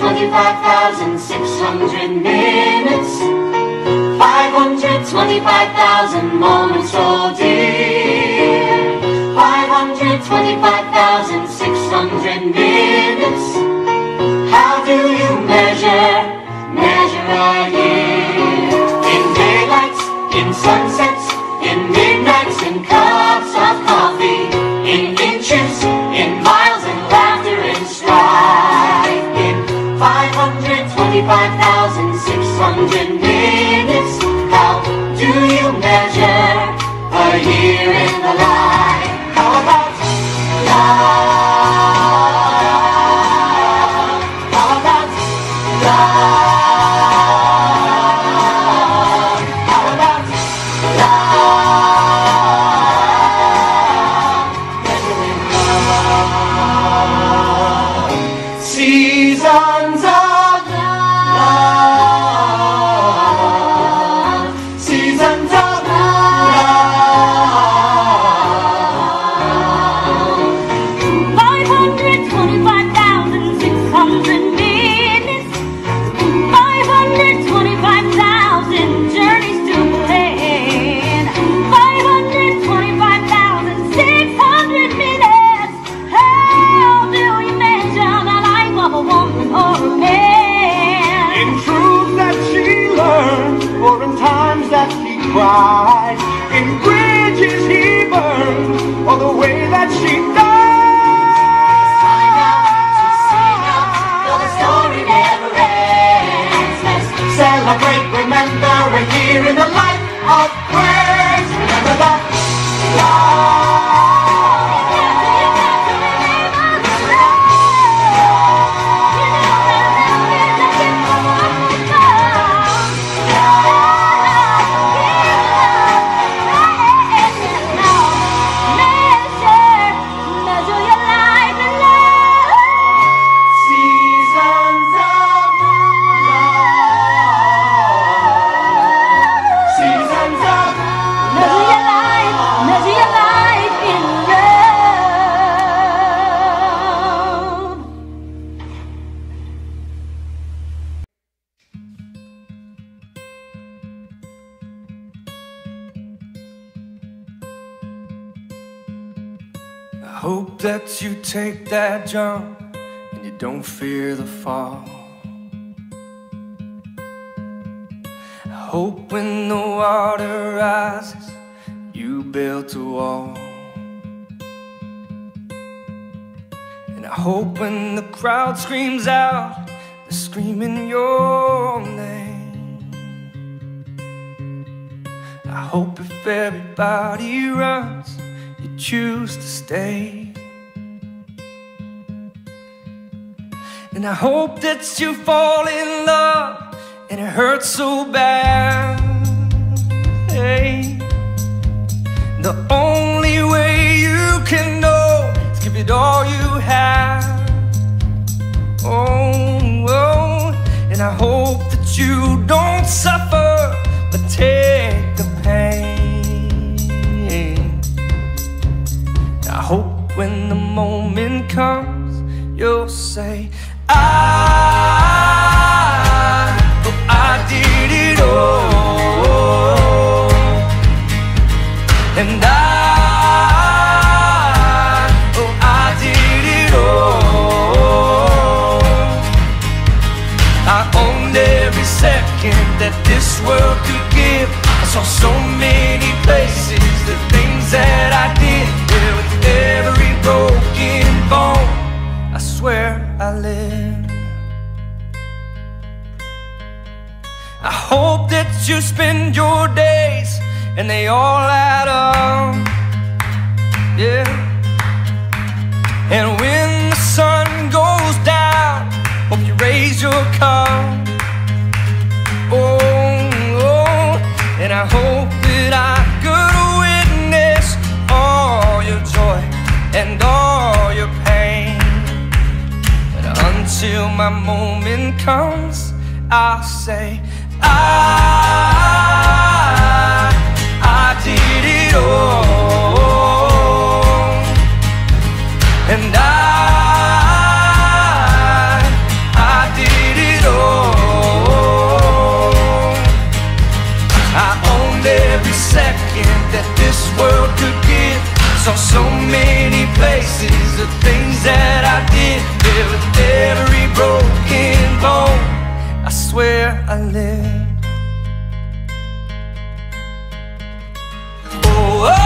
525,600 minutes, 525,000 moments, oh dear. 525,600 minutes. How do you measure a year? In daylights, in sunsets, in midnights, in cups of coffee, in inches, in miles, in laughter, in strife. In 525,600 minutes, how do you measure a year in the life? How about love? How about love? How about love? Seasons of love, seasons of love. 525,600 minutes, 525,000 journeys to plan, 525,600 minutes. How do you measure the life of a woman or a man? In truths that she learned, or in times that he cried, in bridges he burned, or the way that she died. Sign out to sing out, though the story never ends. Let's celebrate, remember a year in the life of Prince. Remember that I hope that you take that jump and you don't fear the fall. I hope when the water rises, you build a wall. And I hope when the crowd screams out, they're screaming your name. I hope if everybody runs, you choose to stay. And I hope that you fall in love and it hurts so bad. Hey, the only way you can know is give it all you have. Oh, oh. And I hope that you don't suffer but take the pain. I hope when the moment comes, you'll say, I did it all, and I did it all. I owned every second that this world could give. I saw so many places, the things that I did. With every broken bone, I swear I lived. I hope that you spend your days and they all add up, yeah. And when the sun goes down, hope you raise your cup. Oh, oh. And I hope that I could witness all your joy and all your pain. And until my moment comes, I'll say, I did it all, and I did things that I did, yeah, with every broken bone, I swear I lived. Oh, oh,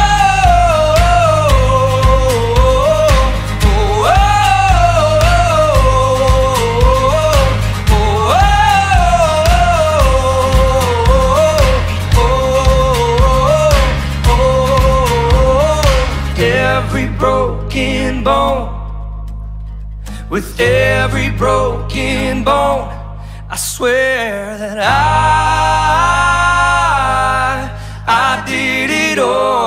every broken bone, with every broken bone, I swear that I did it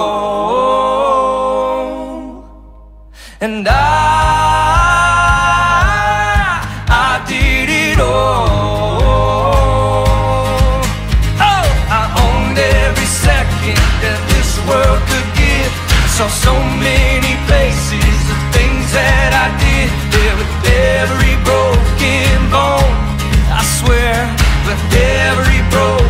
all, and I did it all. Oh, I owned every second that this world could give. I saw so many places, the things that I did, yeah, with every broken bone, I swear, with every broken